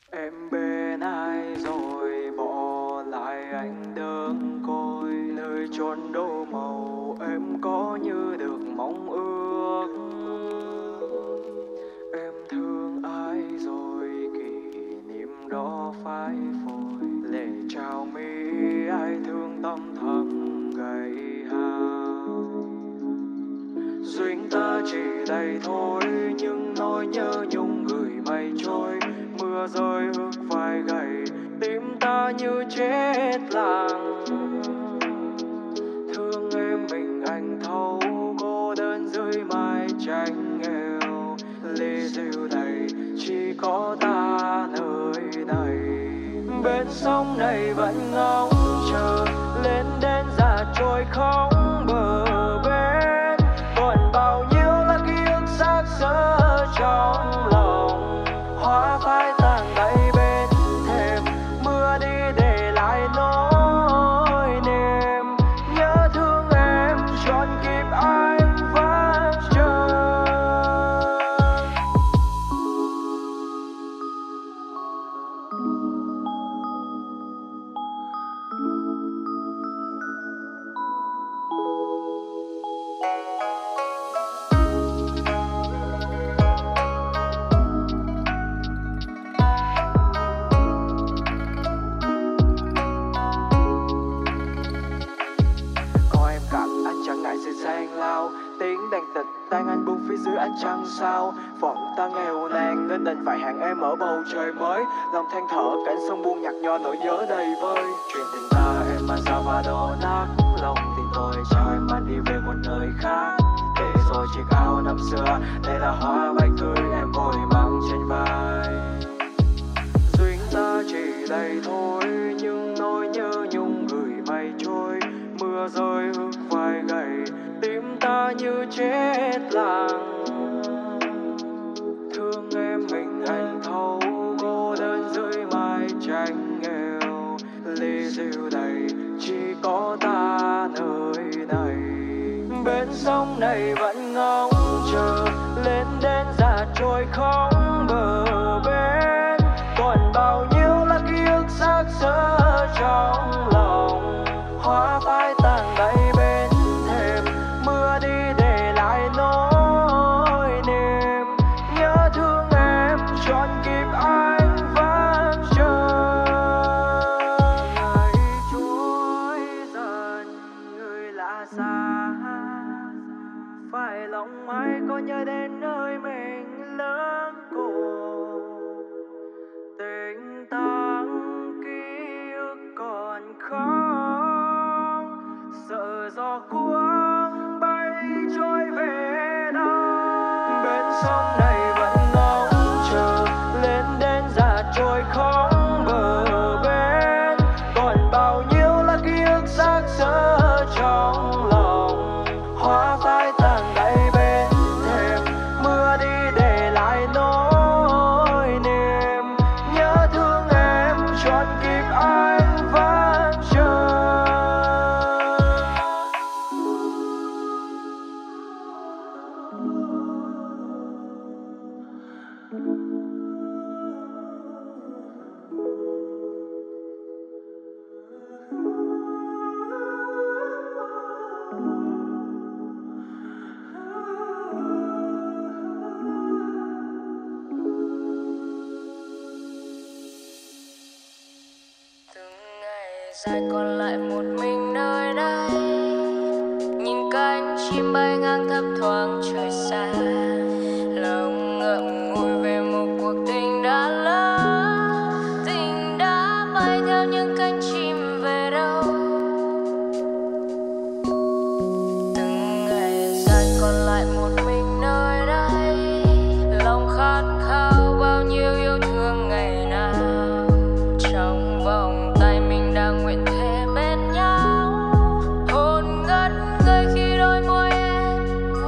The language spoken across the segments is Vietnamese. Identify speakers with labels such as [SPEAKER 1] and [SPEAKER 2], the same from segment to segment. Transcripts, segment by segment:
[SPEAKER 1] Em bên ai rồi bỏ lại anh đơn côi, nơi chốn đâu màu em có như được mong ước. Em thương ai rồi kỷ niệm đó phai phôi, lệ trao mi ai thương tâm thầm gầy hai. Duyên ta chỉ đây thôi nhưng nỗi nhớ nhung gửi mây trôi, mưa rơi ướt vai gầy tim ta như chết lặng. Thương em mình anh thấu cô đơn dưới mái tranh nghèo, ly rượu đầy chỉ có ta nơi này. Bên sông này vẫn ngóng chờ lên đến già trôi không bờ bên, còn bao nhiêu là ký ức xác xơ trong lòng. Hoa phai tàn bay bên thềm, mưa đi để lại nỗi niềm nhớ thương em trọn kịp anh vẫn chờ. Tiếng đàn tịch tan anh buông phía dưới ánh trăng sao. Phận ta nghèo nàn nên đành phải hẹn em ở bầu trời mới. Lòng than thở cảnh sông buông nhạt nhòa nỗi nhớ đầy vơi. Chuyện tình ta em mang sao và đổ nát lòng tình tôi chào em mang đi về một nơi khác. Để rồi chiếc áo năm xưa đây là hoa váy cưới em vội mang trên vai. Duyên ta chỉ đây thôi nhưng nỗi nhớ nhung gửi mây trôi, mưa rơi ướt vai gầy tim ta như chết lặng. Thương em mình anh thấu cô đơn dưới mái tranh nghèo, ly rượu đầy chỉ có ta nơi này. Bên sông này vẫn ngóng chờ lên đến già trôi không bờ bên, còn bao nhiêu là ký ức xác xơ trong lòng. Hoa phai tàn bay bên thềm, mưa đi để lại nỗi niềm nhớ thương em trọn kịp anh vẫn chờ. Ngày trôi dần người lạ xa, phải lòng ai có nhớ đến nơi mình lớn cổ. Tình tang ký ức còn không, sợ gió cuống bay trôi về đâu. Bên sông này vẫn ngóng chờ lên đến già trôi không bờ bên, còn bao nhiêu là ký ức xác xơ trong lòng. Hoa phai tàn bay bên thềm, mưa đi để lại nỗi niềm nhớ thương em trọn kịp anh vẫn chờ.
[SPEAKER 2] Từng ngày dài còn lại một mình nơi đây, nhìn cánh chim bay ngang thấp thoáng trời xa. Lòng ngậm ngùi về một cuộc tình đã lỡ, tình đã bay theo những cánh chim về đâu. Từng ngày dài còn lại một mình nơi đây, lòng khát khao bao nhiêu yêu thương ngày nào. Trong vòng tay mình đang nguyện thề bên nhau, hồn ngất ngây khi đôi môi em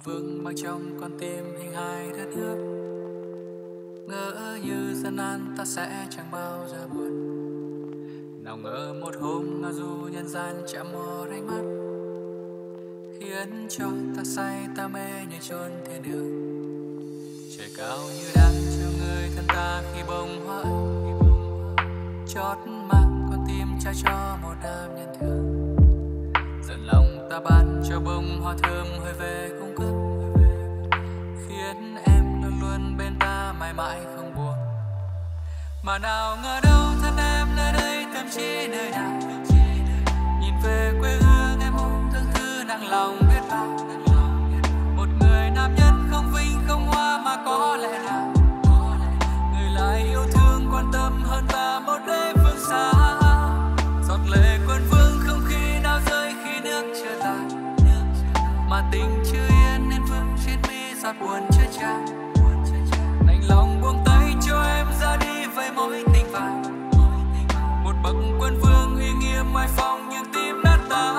[SPEAKER 1] vương mang trong con tim hình hài đất nước. Ngỡ như gian nan ta sẽ chẳng bao giờ buồn. Nào ngờ một hôm ngao du nhân gian chạm mò ánh mắt, khiến cho ta say ta mê như chốn thiên đường. Trời cao như đang chiều người thân ta khi bông hoa chót mang con tim trao cho một nam nhân thường. Dần lòng ta ban cho bông hoa thơm hơi về cung cấp, khiến em luôn luôn bên ta mãi mãi không buồn. Mà nào ngờ đâu thân em nơi đây tâm trí nơi nào, nhìn về quê hương em ôm thương thư nặng lòng biết bao. Một người nam nhân không vinh không hoa mà có lẽ nào người lại yêu thương quan tâm hơn ta một đế phương xa. Giọt lệ quân vương không khi nào rơi khi nước chưa tàn, mà tình chưa yên nên vương trên mi giọt buồn chưa tràn. Đành lòng buông tay cho em ra đi với mối tình vàng, một bậc quân vương uy nghiêm ngoài phòng nhưng tim nát tan.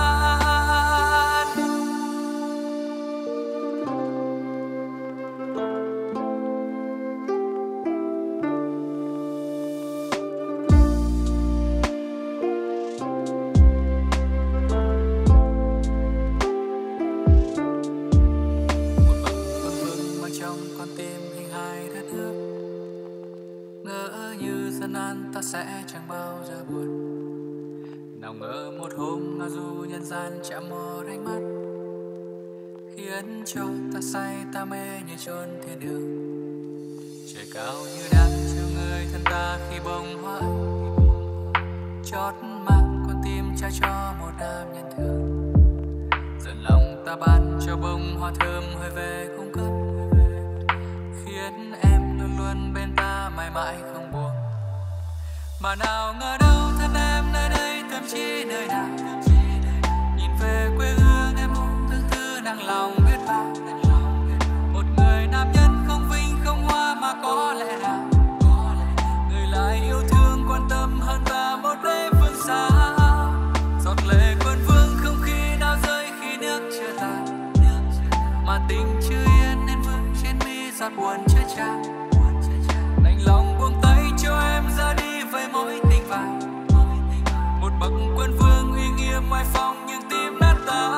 [SPEAKER 1] Ta sẽ chẳng bao giờ buồn. Nào ngờ một hôm ngao du nhân gian chạm mò ánh mắt, khiến cho ta say ta mê như chốn thiên đường. Trời cao như đang chiều người thân ta khi bông hoa chót mang con tim trao cho một nam nhân thường. Dần lòng ta ban cho bông hoa thơm hơi về cung cấp, khiến em luôn luôn bên ta mãi mãi không buồn. Mà nào ngờ đâu thân em nơi đây tâm trí nơi nào, nhìn về quê hương em ôm thương thư nặng lòng biết bao. Một người nam nhân không vinh không hoa mà có lẽ nào người lại yêu thương quan tâm hơn ta một đế phương xa. Giọt lệ quân vương không khi nào rơi khi nước chưa tàn, mà tình chưa yên nên vương trên mi giọt buồn chưa tràn. Đành lòng buông tay cho em ra đi với mối tình vàng, một bậc quân vương uy nghiêm ngoài phòng nhưng tim nát tan.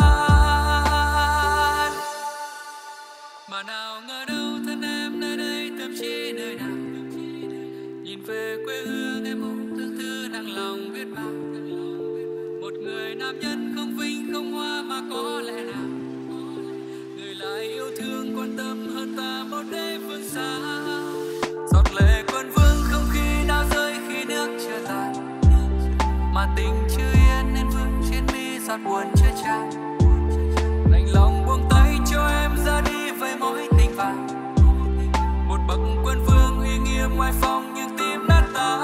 [SPEAKER 1] Mà nào ngờ đâu thân em nơi đây tâm trí nơi nào, nhìn về quê hương em ôm thương thư nặng lòng biết bao. Một người nam nhân không vinh không hoa mà có lẽ nào người lại yêu thương quan tâm hơn ta một đế phương xa. Giọt lệ quân vương không khi nào rơi khi nước chưa tàn, mà tình chưa yên nên vương trên mi giọt buồn chưa tràn. Đành lòng buông tay cho em ra đi với mối tình vàng, một bậc quân vương uy nghiêm ngoài phòng nhưng tim nát tan.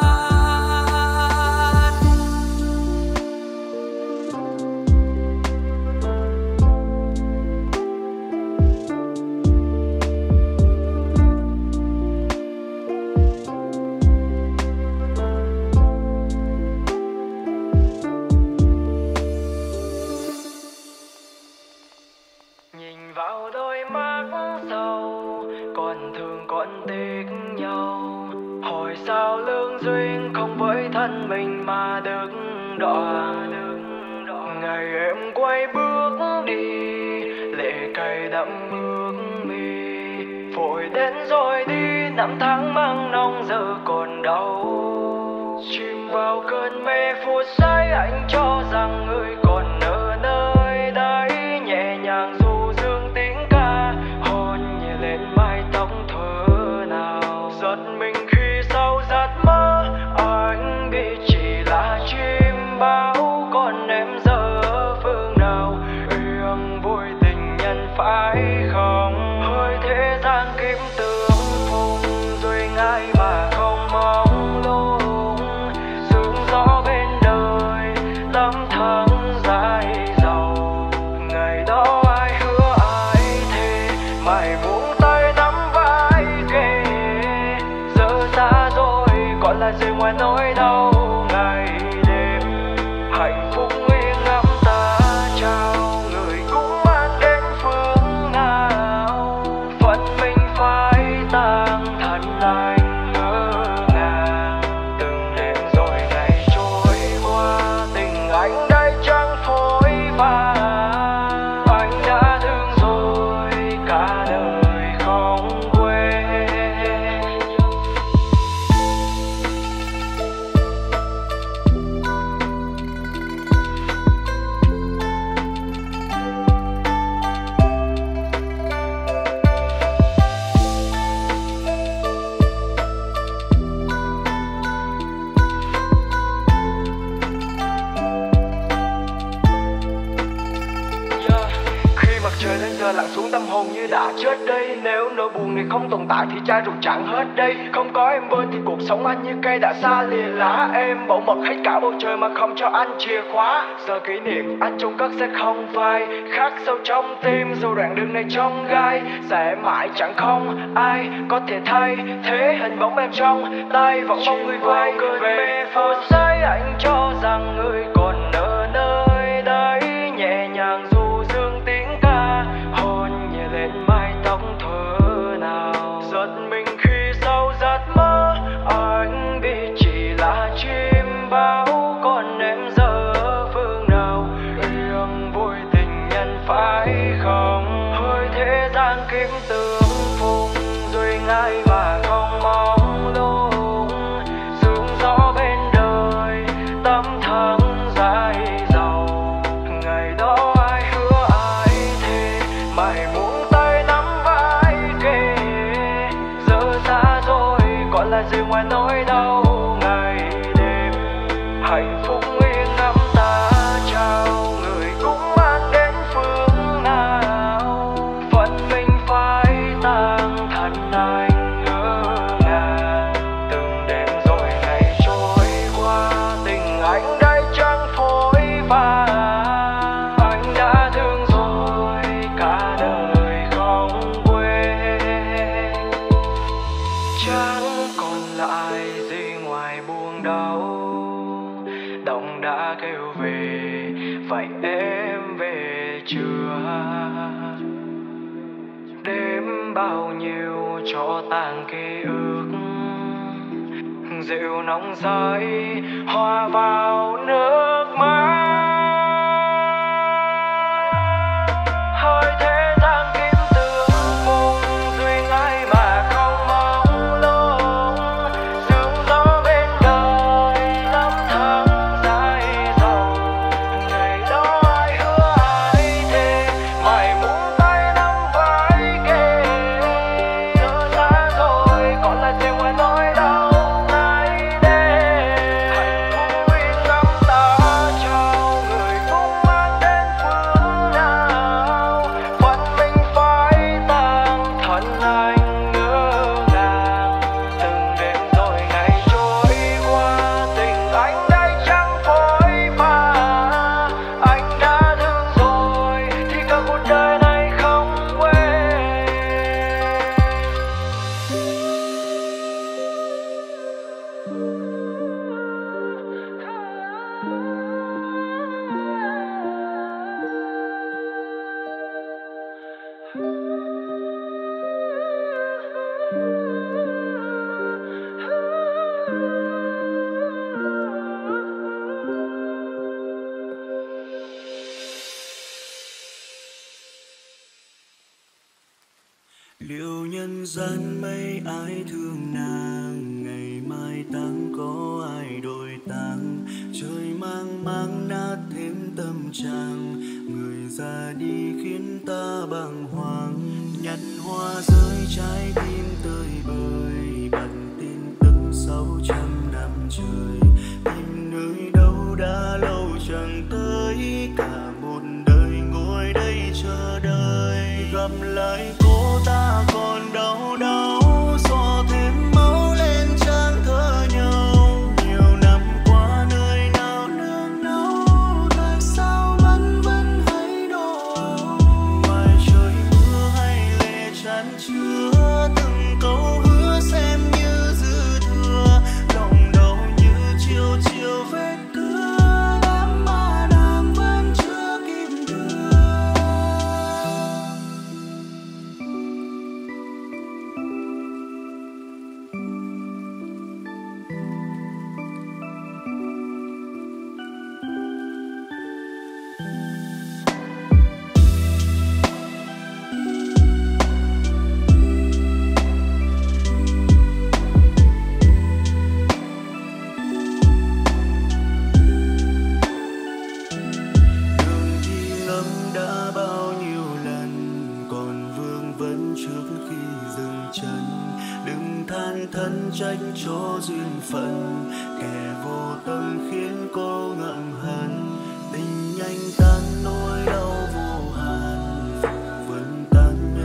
[SPEAKER 3] Thân mình mà đứng đỏ, ngày em quay bước đi, lệ cay đẫm bước mi. Vội đến rồi đi, năm tháng mang nông giờ còn đau. Chìm vào cơn mê phút giây anh cho rằng người còn ở nơi đây. Nhẹ nhàng du dương tiếng ca, hôn nhẹ lên mái tóc thơ nào. Giật mình khi sau giấc mơ, anh biết chỉ là chim bao. Còn em giờ ở phương nào, uyên vui tình nhân phải không? Hơi thế gian kiếm tương phùng, rồi ngay mà không mong lung. Sương gió bên đời lắm tháng tâm hồn như đã chết đây. Nếu nỗi buồn này không tồn tại thì chai rượu chẳng hết đây. Không có em bên thì cuộc sống anh như cây đã xa lìa lá. Em bảo mật hết cả bầu trời mà không cho anh chìa khóa. Giờ kỷ niệm anh chôn cất sẽ không phai, khắc sâu trong tim dù đoạn đường này trong gai. Sẽ mãi chẳng không ai có thể thay thế hình bóng em trong tay. Vẫn mong người quay về phút giây anh cho rằng người còn ở nơi đây. Nhẹ nhàng du dương tiếng ca, hôn nhẹ lên mái tóc thơ nào. Giật mình khi sâu giấc mơ, anh biết chỉ là chim bao. Còn em giờ ở phương nào, riêng vui tình nhân phải không? Hơi thế gian kiếm tương phùng, duyên ai mà không mong lung. Sương gió bên đời, tâm thắng dài giàu. Ngày đó ai hứa ai thề, mãi muốn tay nắm vai kề. Giờ xa rồi, còn là gì ngoài nỗi đau ngày đêm. Hạnh phúc yên nắm ta trao, người cũng mang đến phương nào. Phận mình phải tang thân anh ngỡ ngàng. Từng đêm rồi ngày trôi qua, tình anh đây chẳng phôi pha. Anh đã thương rồi cả đời không quên. Chẳng còn lại gì ngoài buồn đau. Động đã kêu về, vậy em về chưa? Đêm bao nhiêu cho tàn ký ức, rượu nóng rơi hòa vào nước mắt. Hơi thế gian kiếm tương phùng, duyên ai mà không mong lung. Sương gió bên đời, năm tháng dài dòng. Ngày đó ai hứa ai thề, mãi muốn tay nắm vai kề. Giờ xa rồi, còn lại gì ngoài nỗi đau ngày đêm. Hạnh phúc yên nắm ta trao, người cũng mang đến phương nào. Phận mình phải tang thân anh ngỡ ngàng. Từng đêm rồi ngày trôi qua, tình anh đây chẳng phôi pha. Anh đã thương rồi thì cả cuộc đời này không quên.
[SPEAKER 4] Liệu nhân gian mấy ai thương nàng, ngày mai tang có ai đổi tang. Trời mang mang nát thêm tâm trạng, người ra đi khiến ta bàng hoàng. Nhặt hoa rơi trái tim tơi bời, bằng tin tức 600 năm trời. Tìm nơi đâu đã lâu chẳng tới, cả một đời ngồi đây chờ đợi. Gặp lại cô ta còn đau đau, so thêm máu lên trang thơ nhau. Nhiều năm qua nơi nào nương náu, tại sao vẫn hay đổ. Ngoài trời mưa hay lệ chan chứa, từng câu hứa xem như dư thừa. Lòng đau như chiều chiều vết cưa, đám mà nàng vẫn chưa kịp đưa. Đường đi ngấm đã bao nhiêu lần, còn vương vấn trước khi dừng chân. Đừng than thân trách cho duyên phận, kẻ vô tâm khiến cô ngậm hận. Tình nhanh tan nỗi đau vô hạn, phù vân tan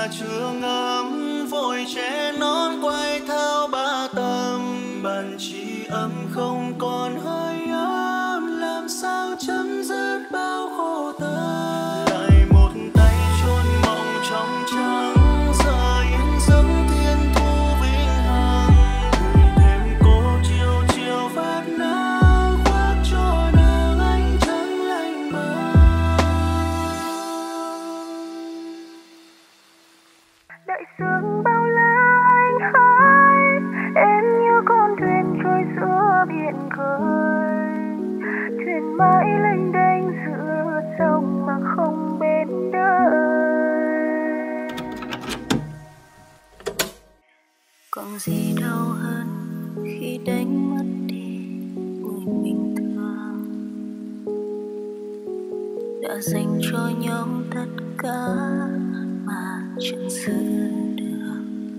[SPEAKER 4] nhà trường ấm vội che nón quay thao ba tầm, bàn chỉ ấm không còn hơi ấm, làm sao chấm dứt bao khổ tâm. Lại một tay chôn mộng trong trắng, giờ yên giấc thiên thu vĩnh hằng, gửi thêm cô chiều chiều phát nắng khoác cho nàng ánh trắng lạnh bờ.
[SPEAKER 1] Đợi sương bao la anh hỡi, em như con thuyền trôi giữa biển khơi, thuyền mãi lênh đênh giữa sông mà không bên đời.
[SPEAKER 2] Còn gì đau hơn khi đánh mất đi người mình thương, đã dành cho nhau tất cả mà chẳng giữ được.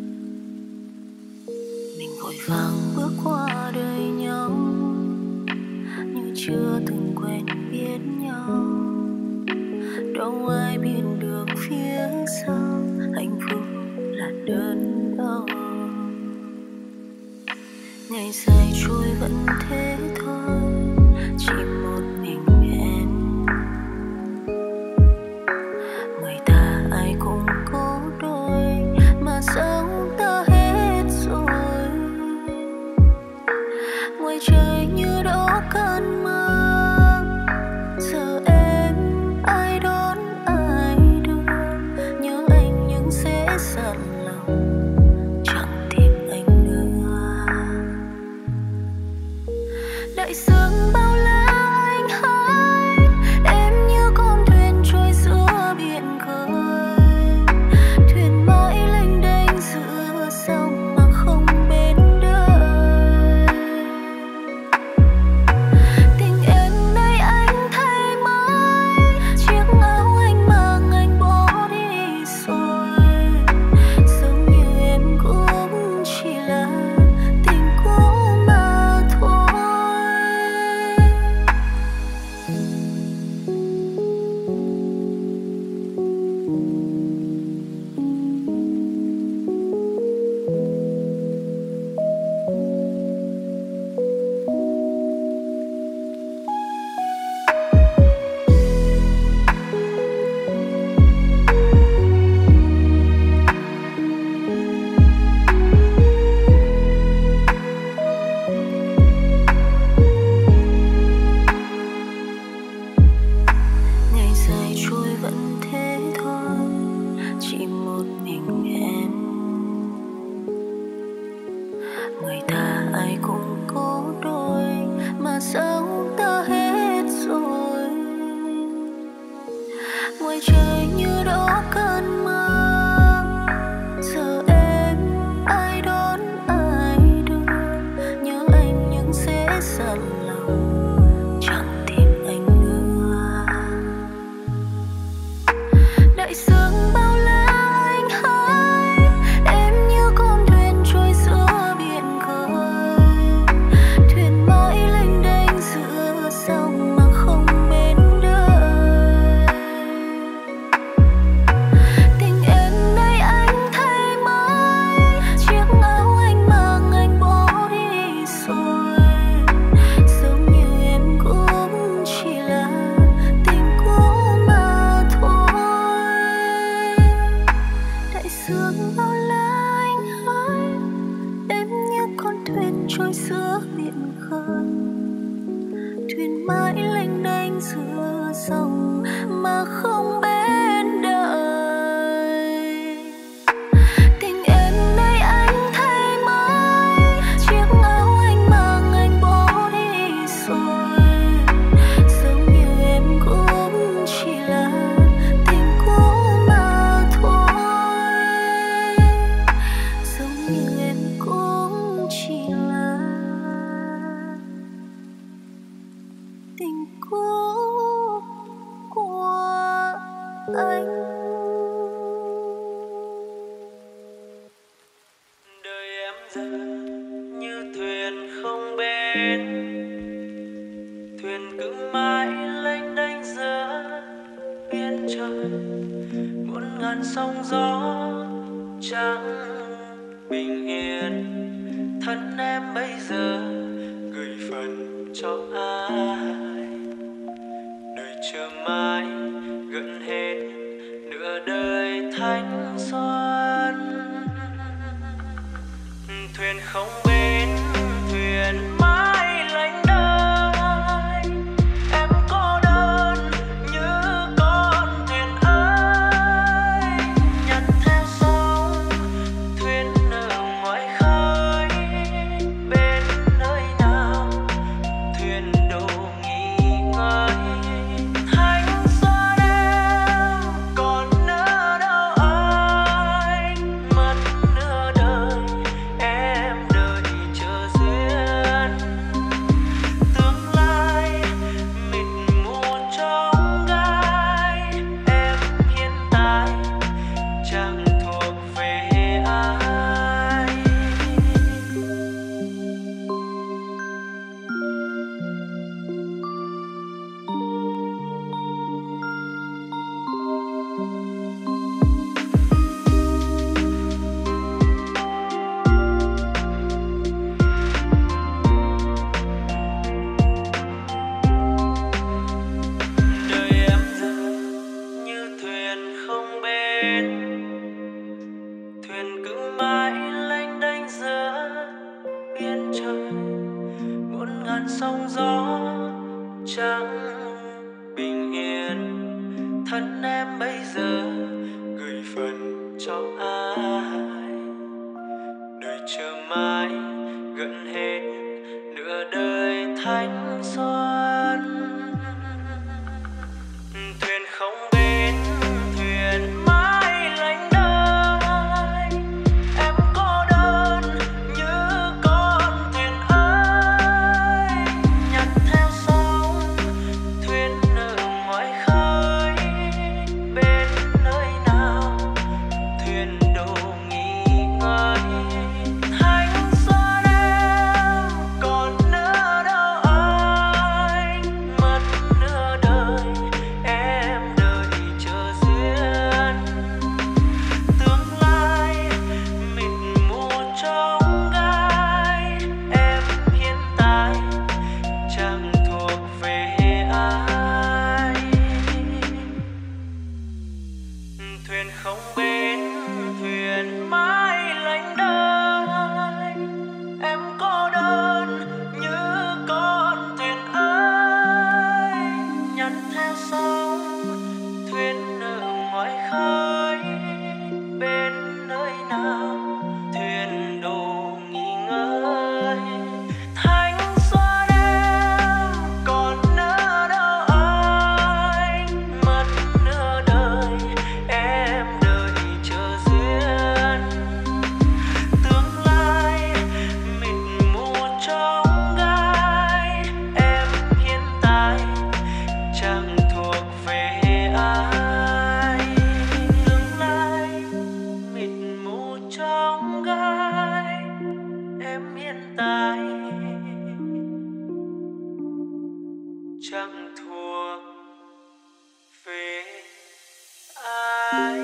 [SPEAKER 2] Mình vội vàng bước qua đời nhau như chưa từng quen biết nhau. Đâu ai biết được phía sau hạnh phúc là đớn đau. Ngày dài trôi vẫn thế thôi, chỉ một mình em. Người ta ai cũng có đôi mà sao ta hết rồi. Ngoài trời như đó cơn mưa, giờ em ai đón ai đưa. Nhớ anh nhưng sẽ giận lòng, chẳng tìm anh nữa. Đại dương bao la anh hỡi, em như con thuyền trôi giữa biển khơi, thuyền mãi lênh đênh giữa sông mà không bên đời. Tình em nay anh thay mới, chiếc áo anh mang anh bỏ đi rồi. Giống như em cũng chỉ là tình cũ mà thôi. Ngày dài trôi vẫn thế thôi, chỉ một mình em. Người ta ai cũng có đôi mà sao ta hết rồi. Ngoài trời như đó cơn mưa, giờ em ai đón ai đưa. Nhớ anh nhưng sẽ giận lòng, chẳng tìm anh nữa. Đại dương bao la anh hỡi, em như con thuyền trôi giữa biển khơi, thuyền mãi lênh đênh giữa sông mà không bên đời. Tình em nay anh thay mới, chiếc áo anh mang anh bỏ đi rồi. Giống như em cũng chỉ là tình cũ mà thôi. Đại dương bao la anh hỡi, em như con thuyền trôi giữa biển khơi, thuyền mãi lênh đênh giữa sông mà không bên đời. Tình em nay anh thay mới, chiếc áo anh mang anh bỏ đi rồi. Giống như em cũng chỉ là tình cũ mà thôi. Giống như em cũng chỉ là tình cũ của anh.
[SPEAKER 4] Đời em giờ như thuyền không bên, thuyền cứ mãi lênh đênh giữa biển trời. muôn ngàn sóng gió chẳng bình yên. Thân em bây giờ gửi phần cho ai, đời chờ mãi gần hết nửa đời thanh xuân. Thuyền không bến thuyền mãi lênh đênh, em cô đơn như con thuyền ơi, nhặt theo sóng thuyền ở ngoài khơi. Bên nơi nào thuyền đổ nghỉ ngơi, thanh xuân em còn nỡ đâu anh, mất nửa đời em đợi chờ duyên. Tương lai mịt mù trong gai, em hiện tại chẳng thuộc về ai. Đời em giờ như thuyền không bến, thuyền cứ mãi lênh đênh giữa biển trời. Muôn ngàn sóng gió chẳng bình yên. Thân em bây giờ gửi phần cho ai, đời chờ mãi gần hết nửa đời thanh xuân. Thuyền không bến thuyền mãi lênh đênh, em cô đơn như con thuyền ơi, nhặt theo sóng thuyền ở ngoài khơi. Bên nơi nào thuyền đổ nghỉ ngơi, thanh xuân em còn nỡ đâu anh, mất nửa đời em đợi chờ duyên. Tương lai mịt mù trong gai, em hiện tại chẳng thuộc về ai. Thuyền không bến thuyền mãi lênh đênh, em cô đơn như con thuyền ơi, nhặt theo sóng thuyền ở ngoài khơi. Bên nơi nào thuyền đổ nghỉ ngơi, thanh xuân em còn nỡ đâu anh, mất nửa đời em đợi chờ duyên. Tương lai mịt mù trong gai, em hiện tại chẳng thuộc về ai. Tương lai mịt mù trong gai, em hiện tại chẳng thuộc về ai.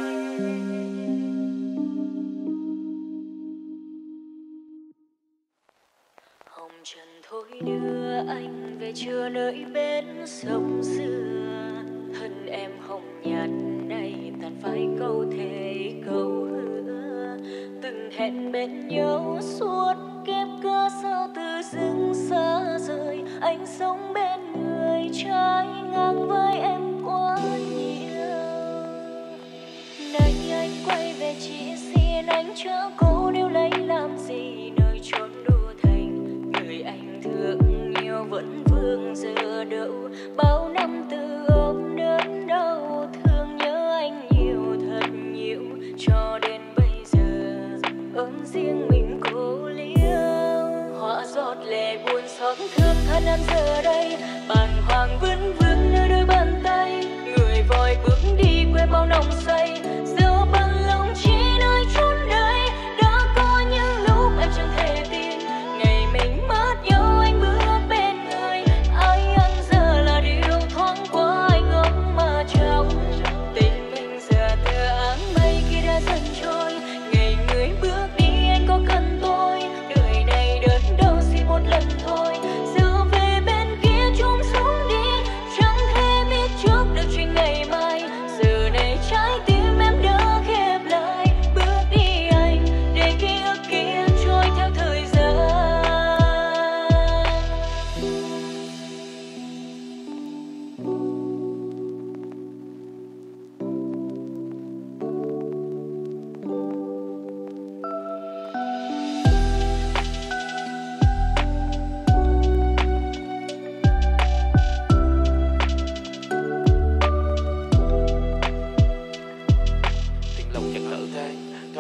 [SPEAKER 2] Hồng trần thôi đưa anh về chưa nơi bến sông xưa. Thân em hồng nhạt nay tàn phai câu thề câu hứa. Từng hẹn bên nhau suốt kiếp cớ sao từ dưng xa rời. Anh sống bên người trái ngang với em quá nhiều. Nay anh quay về chỉ xin anh chớ cố níu lấy làm gì nơi chốn đô thành. Người anh thương nhiều vẫn vương giờ đâu. Bao năm từ ôm đớn đau thương nhớ anh nhiều thật nhiều. Cho đến bây giờ ơn riêng mình cô liêu. Họa giọt lệ buồn xót thương thân em giờ đây. Bàng hoàng vấn vương nơi đôi bàn tay. Người vội bước đi quên bao nồng say. Giờ bằng lòng chỉ nơi chốn đây. Đã có những lúc em chẳng thể tin. Ngày mình mất nhau anh bước bên người. Ai ăn giờ là điều thoáng qua anh ấm mà trong tình mình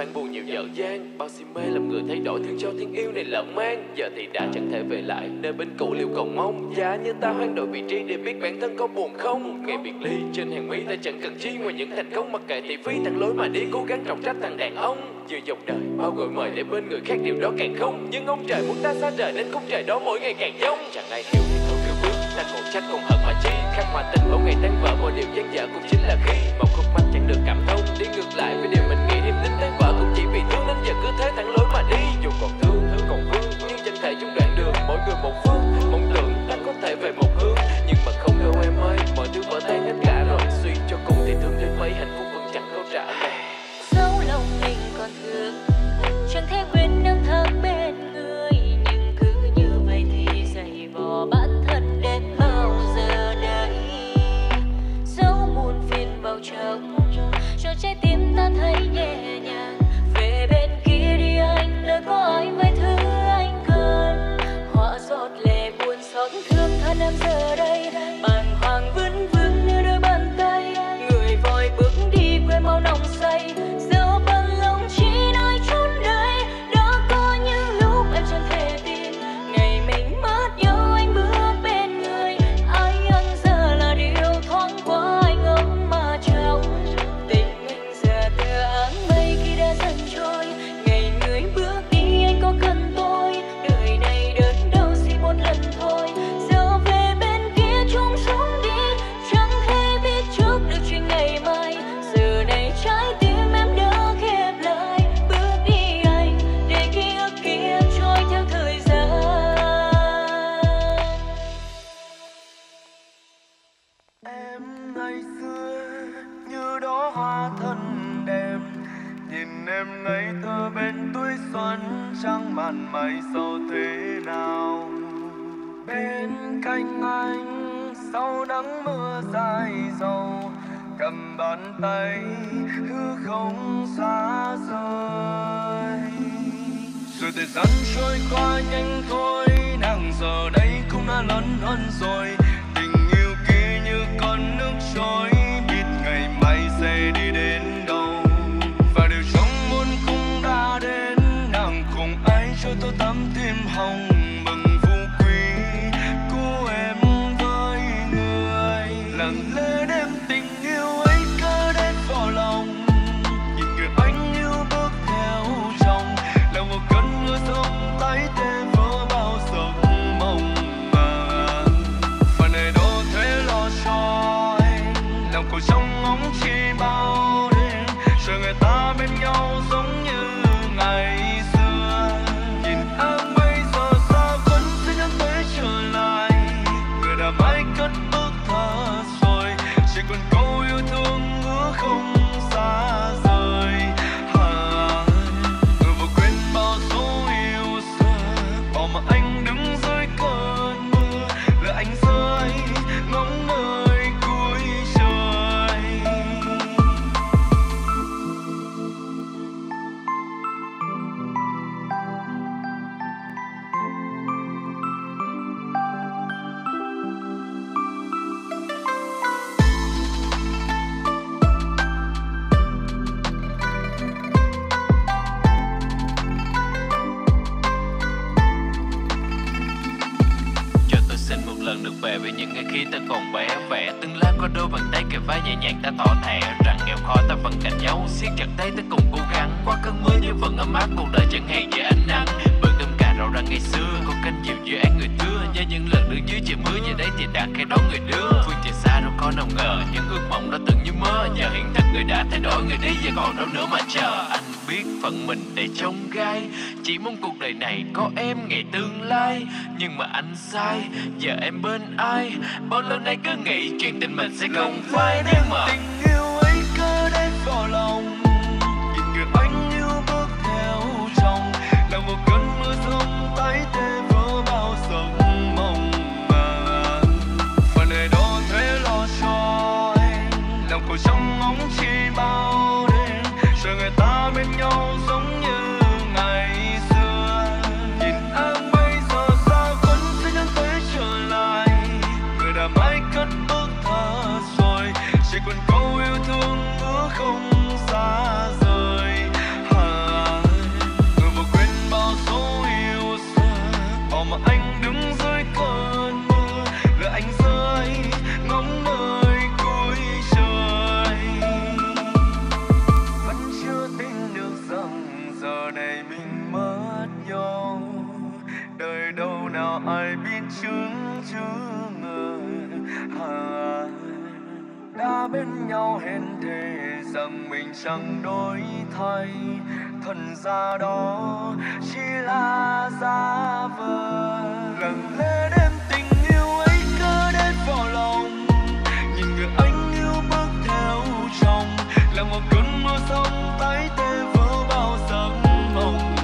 [SPEAKER 5] phan buồn nhiều dở dang. Bao si mê làm người thay đổi thương cho tiếng yêu này lãng man. Giờ thì đã chẳng thể về lại nơi bên cũ liệu còn mong. Giá như ta hoán đổi vị trí để biết bản thân có buồn không. Ngày biệt ly trên hàng mi ta chẳng cần chi ngoài những thành công. Mặc kệ thị phi thằng lối mà đi cố gắng trọng trách thằng đàn ông. Giữa dòng đời bao gọi mời để bên người khác điều đó càng không. Nhưng ông trời muốn ta xa trời nên khúc trời đó mỗi ngày càng giống. Chẳng ai hiểu thì thôi cứ bước, ta còn trách còn hận mà chi. Khắc hòa tình bao ngày tan vỡ mọi điều gian dở cũng chính là khi một khúc mắt chẳng được cảm thông. Đi ngược lại với điều mình nghĩ niềm tin tan vỡ cũng chỉ vì thương nên giờ cứ thế thẳng lối mà đi. Dù còn thương còn vương nhưng chẳng thể chung đoạn đường mỗi người một phương. Mong tưởng ta có thể về một hướng nhưng mà không đâu em ơi, mọi thứ vỡ tan hết cả rồi. Suy cho cùng thì thương đến mấy hạnh phúc vẫn chẳng câu trả lời.
[SPEAKER 2] Dẫu lòng mình còn thương chẳng thể quên năm tháng bên người, nhưng cứ như vậy thì dày vò bản thân đến bao giờ đây. Dẫu muôn phiền vào trong cho trái tim ta thấy nhẹ nhàng. Về bên kia đi anh, nơi có ai vài thứ anh cần. Hóa giọt lệ buồn xót thương thân em giờ đây. Bàng hoàng vững vững như đôi bàn tay. Người vội bước đi quên bao nồng say. Dẫu bằng lòng chỉ nói chốn đây. Đã có những lúc em chẳng thể tin ngày mình mất nhau anh bước bên người. Ai ăn giờ là điều thoáng qua anh ấm mà trong tình mình giờ tựa áng mây khi đã dần trôi. Ngày người bước đi anh có cần tôi, đời này đớn đau chỉ một lần thôi. Giờ về bên kia chung sống đi, chẳng thể biết trước được chuyện ngày mai. Giờ này trái tim em đã khép lại, bước đi anh để ký ức kia trôi theo thời gian.
[SPEAKER 4] Em ngày xưa như đó hoa thân đẹp, nhìn em ngây thơ bên tuổi xuân trăng màn mây sâu thế nào. Bên cạnh anh sau nắng mưa dài dầu, cầm bàn tay hư không xa rời. Rồi thời gian trôi qua nhanh thôi, nàng giờ đây cũng đã lớn hơn rồi. Tình yêu kia như con nước trôi, biết ngày mai sẽ đi đến đâu. Và điều trong muôn cũng đã đến, nàng cùng ai cho tôi tắm tim hồng. Mừng phú quý của em với người, lặng lẽ đem tình yêu ấy cất đến vào lòng. Nhìn người anh yêu bước theo chồng, là một cơn mưa sông tái tê vỡ bao giấc mộng mà. Và này đâu thế lo cho anh, lòng cô trong ngóng chi bao đêm. Chờ người ta bên nhau giống như ngày xưa. Nhìn em bây giờ xa vẫn sẽ nhắn tới trở lại. Người đã mãi cất bước thở rồi, chỉ còn câu yêu thương hứa không xa rời. Người vừa quên bao dấu yêu xưa, bỏ mà anh đứng dưới cơn mưa. Là anh rơi ngóng nơi cuối trời.
[SPEAKER 5] Cho tôi xin một lần được về với những ngày khi ta còn bé vẻ. Từng lá có đôi bàn tay kề vai nhẹ nhàng ta tỏ thẻ rằng nghèo khó ta vẫn cạnh nhau, siết chặt tay ta cùng cố gắng. Qua cơn mưa nhưng vẫn ấm áp, cuộc đời chẳng hề dưới ánh nắng. Bữa cơm cà rau rang ngày xưa, có canh chiều giữa anh người thưa. Nhớ những lần đứng dưới trời mưa, giờ đây thì đã khai đón người đưa. Phương trời xa đâu có nào ngờ, những ước mộng đó từng như mơ. Giờ hiện thực người đã thay đổi, người đi giờ còn đâu nữa mà chờ. Anh biết phận mình để trông gai, chỉ mong cuộc đời này có em ngày tương lai. Nhưng mà anh sai, giờ em bên ai? Bao lâu nay cứ nghĩ chuyện tình mình sẽ không phai. Nhưng mà
[SPEAKER 4] Tình yêu ấy cứ đến vào lòng, nhìn người anh yêu bước theo chồng, là một cơn mưa sông tái tê vỡ bao giấc mộng mà. Và này đâu thế lo cho anh, lòng cô trong ngóng chi bao đêm. Chờ người ta bên nhau giống như ngày xưa. Nhìn em bây giờ xa vẫn sẽ nhắn tới trở lại. Người đã mãi cất bước thở rồi, chỉ còn câu yêu thương hứa không xa rời. chứng đã bên nhau hẹn thề rằng mình chẳng đổi thay, thật ra đó chỉ là giả vờ. Lặng lẽ đem tình yêu ấy cứ đến vào lòng, nhìn người anh yêu bước theo chồng, là một cơn mưa sông tái tê vỡ bao giấc mộng.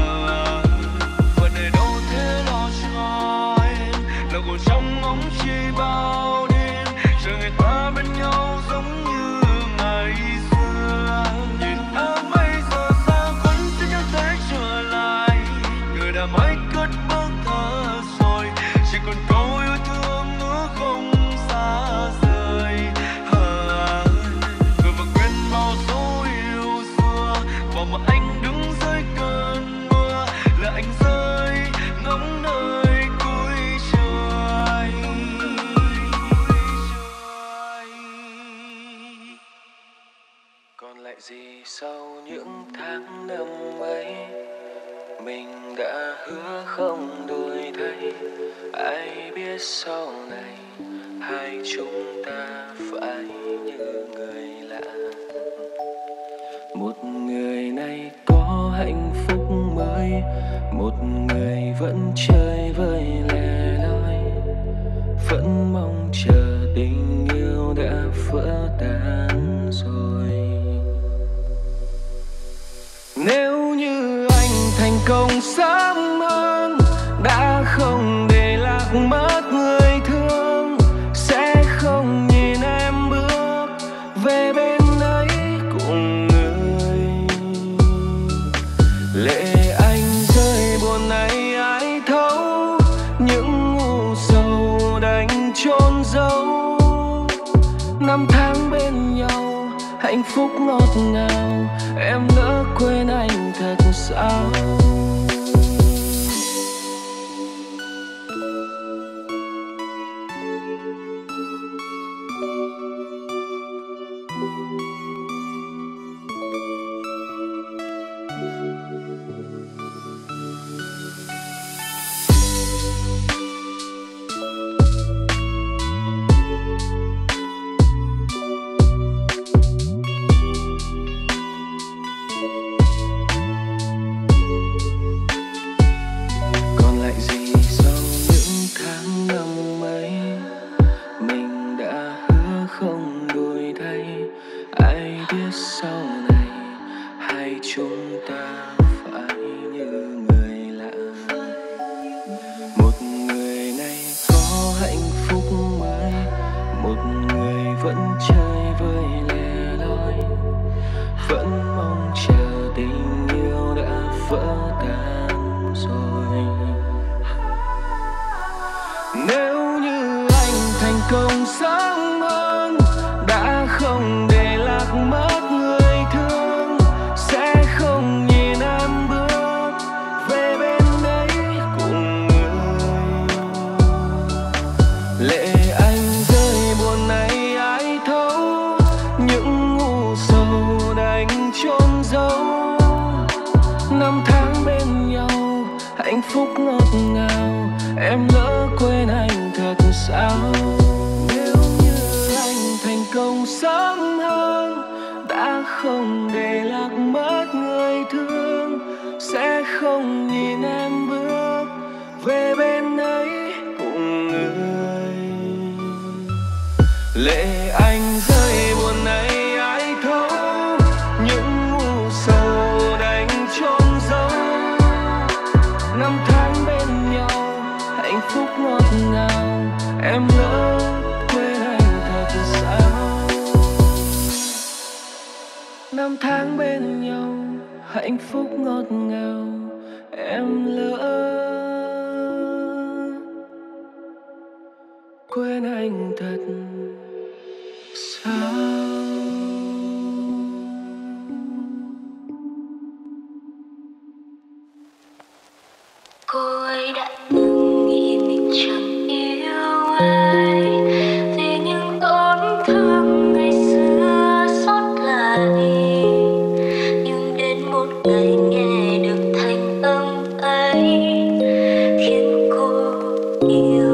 [SPEAKER 4] Và để đâu thế lo cho em, là cuộc trong ngóng chi bao đêm, chờ người ta bên nhau giống như ngày xưa. Nhìn em bây giờ xa vẫn sẽ chẳng thể trở lại, người đã mãi cất bước thở rồi, chỉ còn câu yêu thương nữa không xa rời. Người mà quên bao dấu yêu xưa, và mà anh đứng dưới cơn mưa, là anh rơi ngóng nơi cuối trời.
[SPEAKER 5] Còn lại gì sau những tháng năm ấy, mình đã hứa không đổi thay. Ai biết sau này hai chúng ta phải như người lạ. Một người này có hạnh phúc mới, một người vẫn chơi với lẻ loi, vẫn mong chờ tình yêu đã vỡ tan rồi. Nếu như anh thành công sớm hơn, đã không để lạc mất người thương, sẽ không nhìn em bước về bên ấy cùng người. Lệ anh rơi buồn này ai thấu, những ngu sầu đành chôn giấu. Năm tháng bên nhau hạnh phúc ngọt ngào, em lỡ quên anh thật sao. Năm tháng bên nhau hạnh phúc ngọt ngào, em lỡ quên anh thật sao.
[SPEAKER 2] Cô ấy đã từng nghĩ mình chẳng yêu ai, vì những tổn thương ngày xưa xót lại. Nhưng đến một ngày nghe được thanh âm ấy khiến cô yêu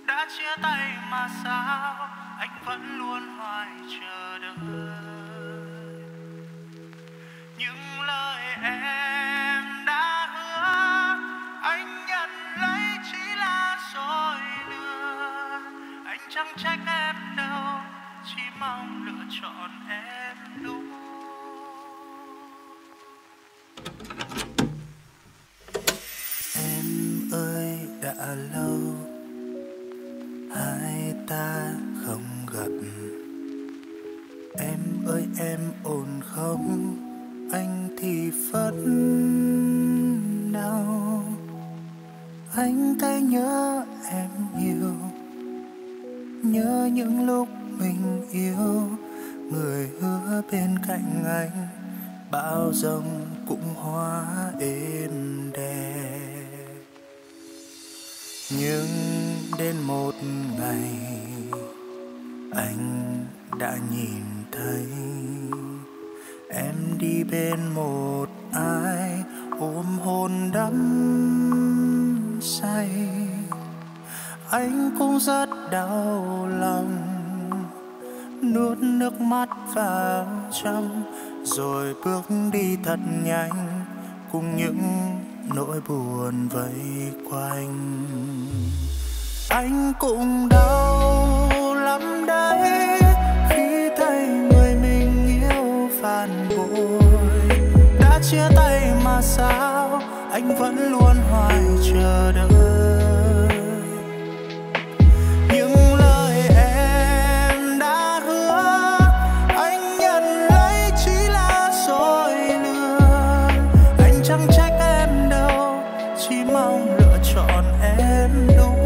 [SPEAKER 4] đã chia tay mà sao anh vẫn luôn hoài chờ đợi. Những lời em đã hứa anh nhận lấy chỉ là dối lừa. Anh chẳng trách em đâu, chỉ mong lựa chọn em đúng. Em ơi đã lâu hai ta không gặp. Em ơi em ổn không? Anh thì vẫn đau. Anh thấy nhớ em nhiều, nhớ những lúc mình yêu. Người hứa bên cạnh anh bão giông cũng hóa êm đẹp. Nhưng đến một ngày anh đã nhìn thấy em đi bên một ai ôm hôn đắm say. Anh cũng rất đau lòng, nuốt nước mắt vào trong rồi bước đi thật nhanh cùng những nỗi buồn vây quanh. Anh cũng đau lắm đấy khi thấy người mình yêu phản bội. Đã chia tay mà sao anh vẫn luôn hoài chờ đợi. Những lời em đã hứa anh nhận lấy chỉ là dối lừa. Anh chẳng trách em đâu, chỉ mong lựa chọn em đúng.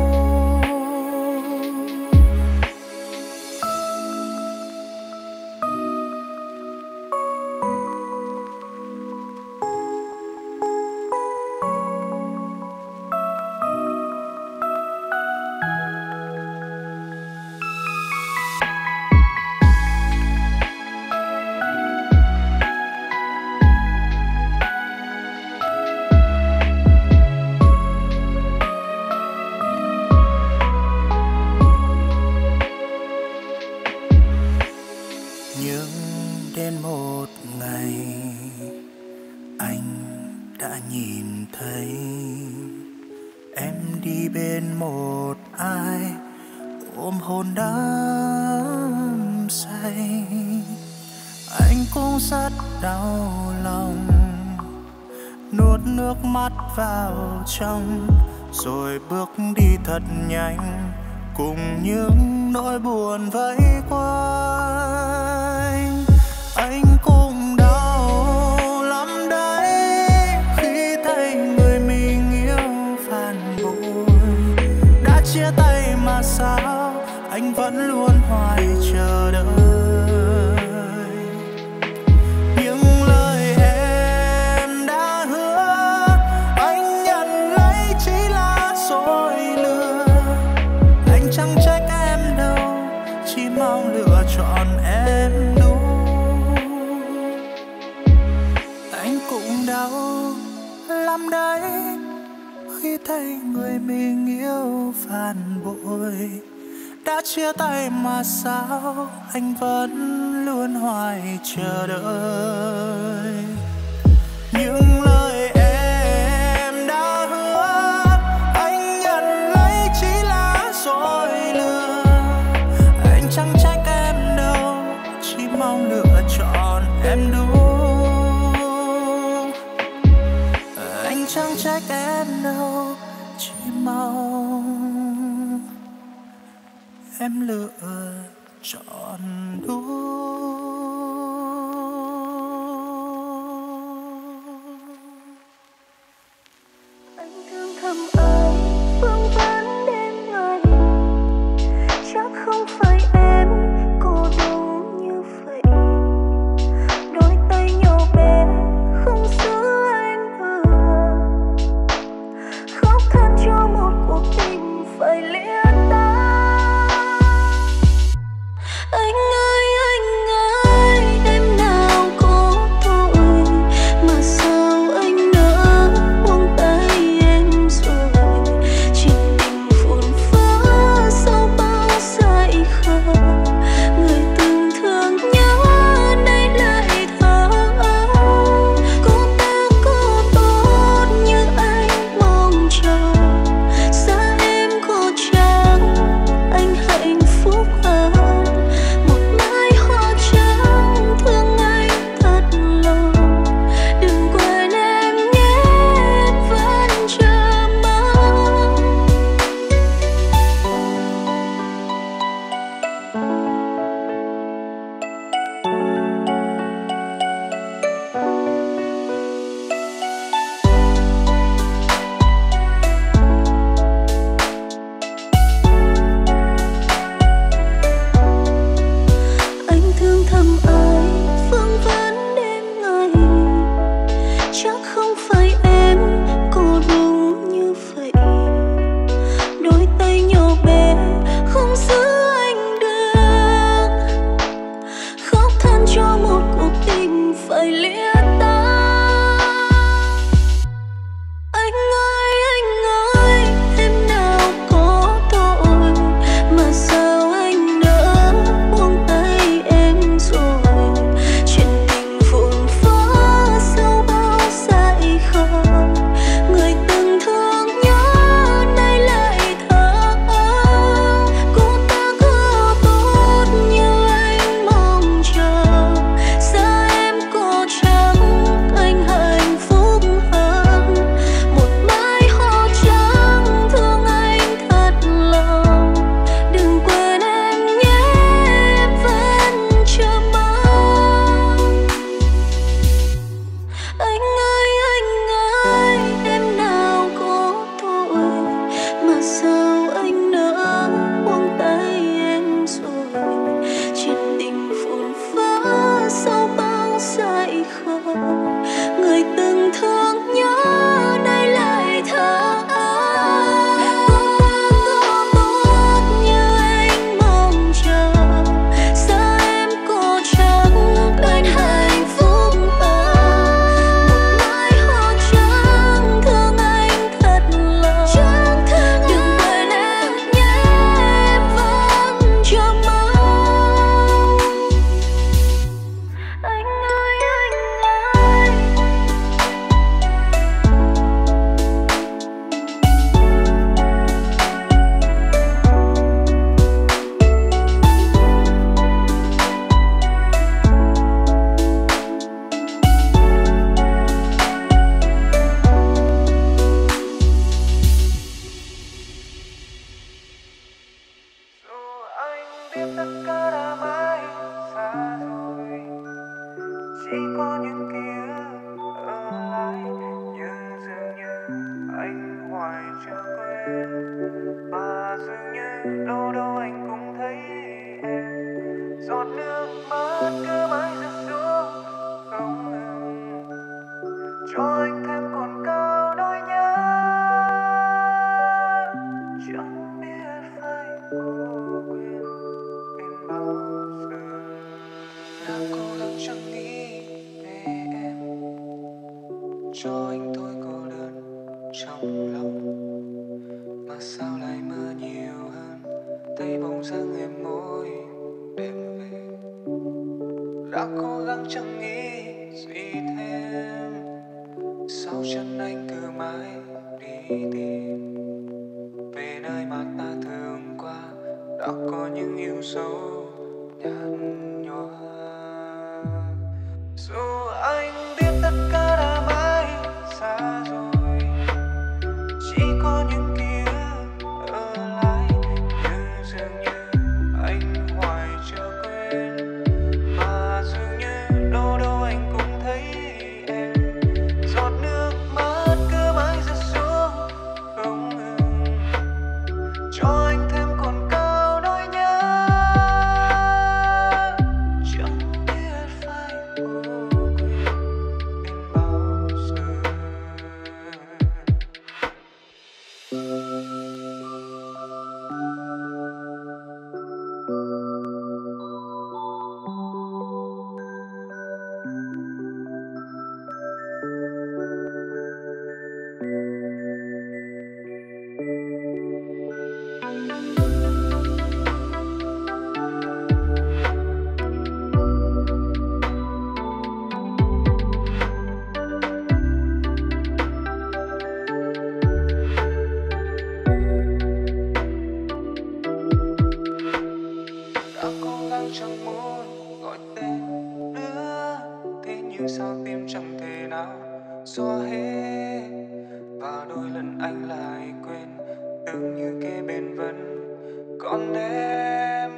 [SPEAKER 4] Nhưng đến một ngày anh đã nhìn thấy em đi bên một ai ôm hôn đắm say. Anh cũng rất đau lòng, nuốt nước mắt vào trong rồi bước đi thật nhanh cùng những nỗi buồn vây quanh. Anh cũng đau lắm đấy khi thấy người mình yêu phản bội. Đã chia tay mà sao anh vẫn luôn hoài chờ đợi. Những lời em đã hứa anh nhận lấy chỉ là dối lừa. Anh chẳng trách em đâu, chỉ mong lựa chọn em đúng. Anh cũng đau lắm đấy khi thấy người mình yêu phản bội. Đã chia tay mà sao anh vẫn luôn hoài chờ đợi. Những lời em đã hứa anh nhận lấy chỉ là dối lừa. Anh chẳng trách em đâu, chỉ mong lựa chọn em đúng. Anh chẳng trách em đâu, chỉ mong em lựa chọn đúng.
[SPEAKER 6] Anh thương thầm ai vương vấn đến ngày, chắc không phải em cô đơn như vậy. Đôi tay nhỏ bé không giữ anh ở, khóc than cho một cuộc tình phải lìa ta. Anh ơi anh à,
[SPEAKER 1] biết tất cả đã mãi xa rồi, chỉ có những ký ức ở lại, nhưng dường như anh hoài chưa quên, và dường như đâu đâu anh cũng thấy em. Giọt nước mắt cứ mãi rơi xuống không ngừng, cho anh thêm cồn cào nỗi nhớ. Chẳng biết phải cố quên đến bao giờ. Đang cố gắng chẳng nghĩ về em, cho anh thôi cô đơn trong lòng, mà sao lại mơ nhiều hơn, thấy bóng dáng em mỗi đêm về. Đã cố gắng chẳng nghĩ gì thêm, sau chân anh cứ mãi đi tìm về nơi mà ta thường qua, đã có những yêu dấu nhạt nhòa. Dù anh biết tất cả đã mãi xa rồi, chỉ có những ký ức ở lại, nhưng dường như anh hoài chưa quên, mà dường như đâu đâu anh cũng thấy em. Giọt nước mắt cứ mãi rơi xuống không ngừng, cho anh thêm cồn cào nỗi nhớ. Chẳng biết phải cố quên đến bao giờ. Đã cố gắng chẳng muốn gọi tên nữa, thế nhưng sao tim chẳng thể nào xóa hết, và đôi lần anh lại quên, tưởng như kế bên vẫn còn em.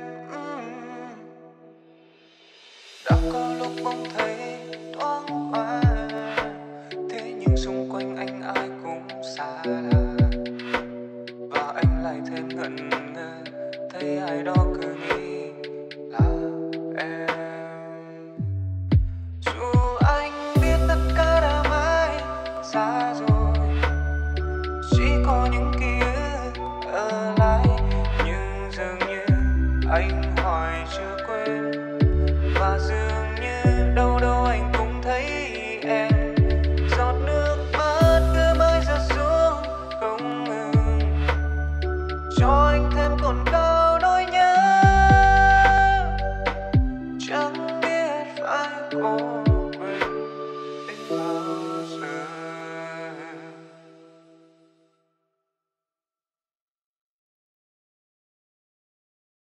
[SPEAKER 1] Đã có lúc bỗng thấy thoáng qua, thế nhưng xung quanh anh ai cũng xa lạ, và anh lại thêm ngẩn ngơ thấy ai đó cười